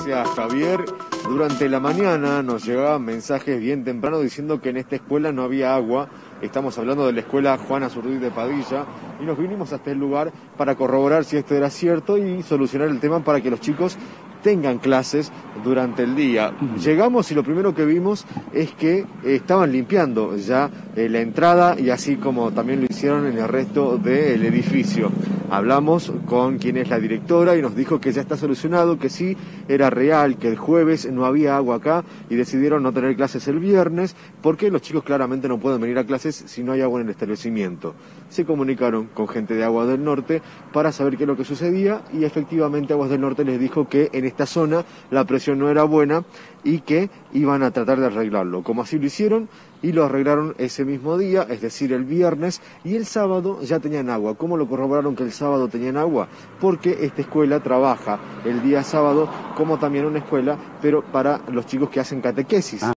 Gracias, Javier. Durante la mañana nos llegaban mensajes bien temprano diciendo que en esta escuela no había agua. Estamos hablando de la escuela Juan Azurduy de Padilla y nos vinimos hasta el lugar para corroborar si esto era cierto y solucionar el tema para que los chicos tengan clases durante el día. Llegamos y lo primero que vimos es que estaban limpiando ya la entrada y así como también lo hicieron en el resto del edificio. Hablamos con quien es la directora y nos dijo que ya está solucionado, que sí era real, que el jueves no había agua acá y decidieron no tener clases el viernes porque los chicos claramente no pueden venir a clases si no hay agua en el establecimiento. Se comunicaron con gente de Aguas del Norte para saber qué es lo que sucedía y efectivamente Aguas del Norte les dijo que en esta zona la presión no era buena y que iban a tratar de arreglarlo. Como así lo hicieron y lo arreglaron ese mismo día, es decir, el viernes, y el sábado ya tenían agua. ¿Cómo lo corroboraron que el sábado tenían agua? Porque esta escuela trabaja el día sábado como también una escuela, pero para los chicos que hacen catequesis.